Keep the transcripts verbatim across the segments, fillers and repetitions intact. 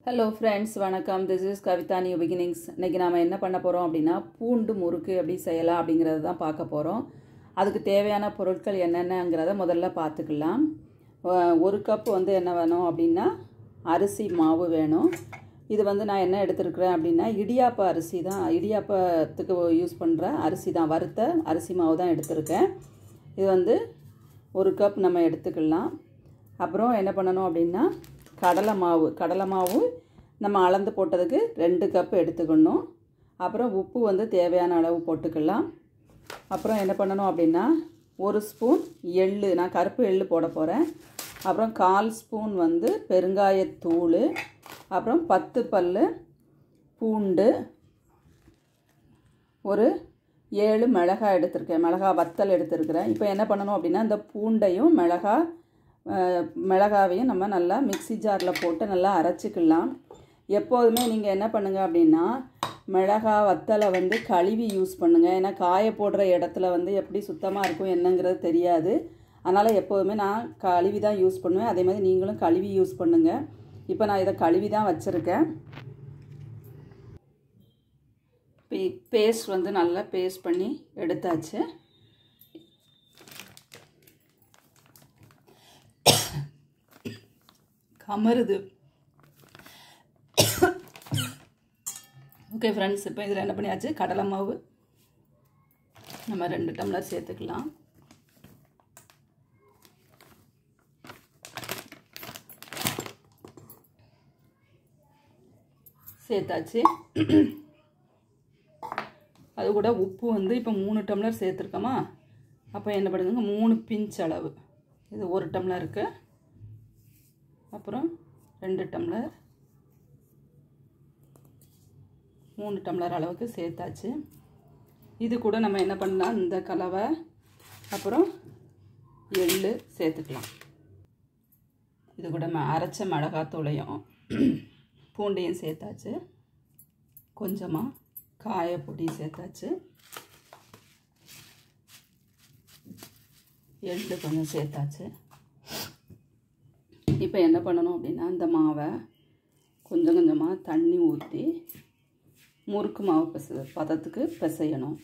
Hello friends, வணக்கம். This is Kavita New Beginnings. இன்னைக்கு நாம என்ன பண்ண போறோம் அப்படினா பூண்டு முறுக்கு எப்படி செய்யலாம் அப்படிங்கறத தான் பார்க்க போறோம். அதுக்கு தேவையான பொருட்கள் என்னென்னங்கறத முதல்ல பார்த்துக்கலாம். ஒரு கப் வந்து என்ன வேணும் அப்படினா அரிசி மாவு வேணும். இது வந்து நான் என்ன எடுத்துர்க்கறேன் அப்படினா இடியாப்ப அரிசி தான். இடியாப்பத்துக்கு யூஸ் பண்ற அரிசி தான். வறுத்த அரிசி மாவு தான் எடுத்துர்க்கேன். இது வந்து ஒரு கப் நம்ம எடுத்துக்கலாம். அப்புறம் என்ன பண்ணனும் அப்படினா கடலை மாவு கடலை மாவு நம்ம அளந்து போட்டதுக்கு ரெண்டு கப் எடுத்துக்கணும். அப்புறம் உப்பு வந்து தேவையான அளவு போட்டுக்கலாம். அப்புறம் என்ன பண்ணனும் அப்படினா ஒரு ஸ்பூன் எள்ளு, நான் கருப்பு எள்ளு போட போறேன். அப்புறம் கால் ஸ்பூன் வந்து பெருங்காயத்தூள், அப்புறம் பத்து பல்லு பூண்டு, ஒரு ஏழு மிளகாய் எடுத்துர்க்கேன். மிளகாய் வத்தல் எடுத்துர்க்கறேன். இப்போ என்ன பண்ணனும் அப்படினா இந்த பூண்டையும் மிளகாய் மிளகாவையும் நம்ம நல்லா மிக்ஸி ஜாரில் போட்டு நல்லா அரைச்சிக்கலாம். எப்போதுமே நீங்கள் என்ன பண்ணுங்க அப்படின்னா மிளகாய் வத்தலை வந்து கழுவி யூஸ் பண்ணுங்கள். ஏன்னா காய போடுற இடத்துல வந்து எப்படி சுத்தமாக இருக்கும் என்னங்கிறது தெரியாது. அதனால் எப்போதுமே நான் கழுவி தான் யூஸ் பண்ணுவேன். அதே மாதிரி நீங்களும் கழுவி யூஸ் பண்ணுங்கள். இப்போ நான் இதை கழுவி தான் வச்சுருக்கேன். பேஸ்ட் வந்து நல்லா பேஸ்ட் பண்ணி எடுத்தாச்சு. கமருது. ஓகே ஃப்ரெண்ட்ஸ், இப்போ இதில் என்ன பண்ணியாச்சு, கடலை மாவு நம்ம ரெண்டு டம்ளர் சேர்த்துக்கலாம். சேர்த்தாச்சு. அது கூட உப்பு வந்து இப்போ மூணு டம்ளர் சேர்த்துருக்கோமா, அப்போ என்ன பண்ணுங்க, மூணு பிஞ்ச் அளவு. இது ஒரு டம்ளருக்கு, அப்புறம் ரெண்டு டம்ளர், மூணு டம்ளர் அளவுக்கு சேர்த்தாச்சு. இது கூட நம்ம என்ன பண்ணலாம், இந்த கலவை அப்புறம் எள்ளு சேர்த்துக்கலாம். இது கூட நம்ம அரைச்ச மிளகாத்தூளையும் பூண்டையும் சேர்த்தாச்சு. கொஞ்சமாக காயப்பொடி சேர்த்தாச்சு. எள்ளு கொஞ்சம் சேர்த்தாச்சு. இப்போ என்ன பண்ணணும் அப்படின்னா இந்த மாவை கொஞ்சம் கொஞ்சமாக தண்ணி ஊற்றி முறுக்கு மாவு பிசை பதத்துக்கு பிசையணும்.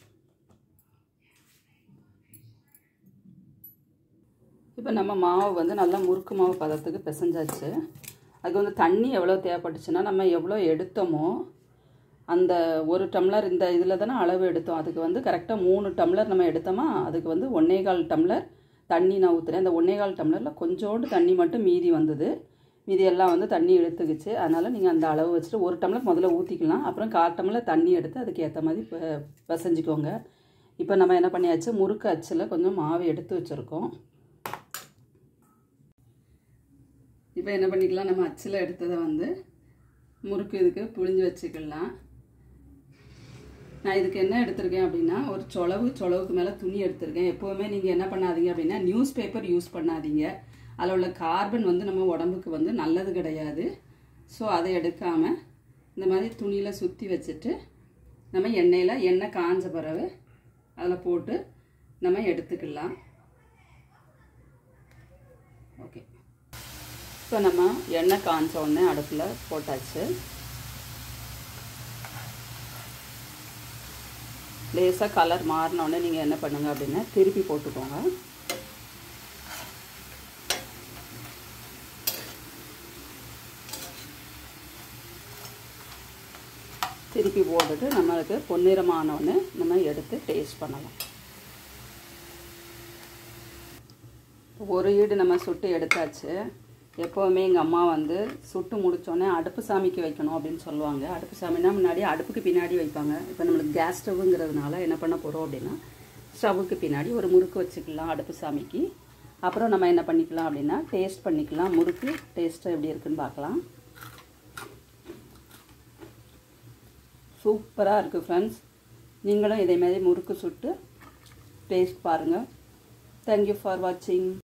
இப்போ நம்ம மாவு வந்து நல்லா முறுக்கு மாவு பதத்துக்கு பிசைஞ்சாச்சு. அதுக்கு வந்து தண்ணி எவ்வளோ தேவைப்பட்டுச்சுன்னா நம்ம எவ்வளோ எடுத்தோமோ அந்த ஒரு டம்ளர் இந்த இதில் தானே அளவு எடுத்தோம், அதுக்கு வந்து கரெக்டாக மூணு டம்ளர் நம்ம எடுத்தோமா, அதுக்கு வந்து ஒன்றே கால் டம்ளர் தண்ணி நான் ஊற்றுறேன். அந்த ஒன்றே கால் டம்ளரில் கொஞ்சோண்டு தண்ணி மட்டும் மீதி வந்தது. மீதி எல்லாம் வந்து தண்ணி எடுத்துக்கிச்சு. அதனால் நீங்கள் அந்த அளவு வச்சுட்டு ஒரு டம்ளர் முதல்ல ஊற்றிக்கலாம். அப்புறம் கால் டம்ளர் தண்ணி எடுத்து அதுக்கு ஏற்ற மாதிரி பிசைஞ்சிக்கோங்க. இப்போ நம்ம என்ன பண்ணியாச்சு, முறுக்கு அச்சில் கொஞ்சம் மாவு எடுத்து வச்சுருக்கோம். இப்போ என்ன பண்ணிக்கலாம், நம்ம அச்சில் எடுத்ததை வந்து முறுக்கு இதுக்கு புழிஞ்சு வச்சுக்கலாம். நான் இதுக்கு என்ன எடுத்திருக்கேன் அப்படின்னா ஒரு சொலவு சொலவுக்கு மேலே துணி எடுத்திருக்கேன். எப்போவுமே நீங்கள் என்ன பண்ணாதீங்க அப்படின்னா நியூஸ் பேப்பர் யூஸ் பண்ணாதீங்க. அதில் உள்ள கார்பன் வந்து நம்ம உடம்புக்கு வந்து நல்லது கிடையாது. ஸோ அதை எடுக்காமல் இந்த மாதிரி துணியில் சுற்றி வச்சுட்டு நம்ம எண்ணெயில் எண்ணெய் காஞ்ச பிறகு அதில் போட்டு நம்ம எடுத்துக்கலாம். ஓகே, இப்போ நம்ம எண்ணெய் காஞ்ச உடனே அடுப்பில் போட்டாச்சு. லேசாக கலர் மாறினோடனே நீங்கள் என்ன பண்ணுங்க அப்படின்னா திருப்பி போட்டுக்கோங்க. திருப்பி போட்டுட்டு நம்மளுக்கு பொன்னிறமானோன்னு நம்ம எடுத்து டேஸ்ட் பண்ணலாம். ஒரு ஈடு நம்ம சுட்டு எடுத்தாச்சு. எப்போவுமே எங்கள் அம்மா வந்து சுட்டு முடித்தோடனே அடுப்பு சாமிக்கு வைக்கணும் அப்படின்னு சொல்லுவாங்க. அடுப்பு சாமின்னா முன்னாடி அடுப்புக்கு பின்னாடி வைப்பாங்க. இப்போ நம்மளுக்கு கேஸ் ஸ்டவ்வுங்கிறதுனால என்ன பண்ண போகிறோம் அப்படின்னா ஸ்டவ்வுக்கு பின்னாடி ஒரு முறுக்கு வச்சுக்கலாம் அடுப்பு சாமிக்கு. அப்புறம் நம்ம என்ன பண்ணிக்கலாம் அப்படின்னா டேஸ்ட் பண்ணிக்கலாம். முறுக்கு டேஸ்ட்டு எப்படி இருக்குன்னு பார்க்கலாம். சூப்பராக இருக்குது ஃப்ரெண்ட்ஸ். நீங்களும் இதே மாதிரி முறுக்கு சுட்டு டேஸ்ட் பாருங்கள். தேங்க்யூ ஃபார் வாட்சிங்.